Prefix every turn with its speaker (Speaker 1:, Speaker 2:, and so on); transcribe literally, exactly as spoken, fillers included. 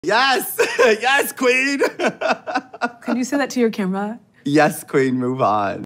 Speaker 1: Yes! Yes, queen!
Speaker 2: Can you say that to your camera?
Speaker 1: Yes, queen, move on.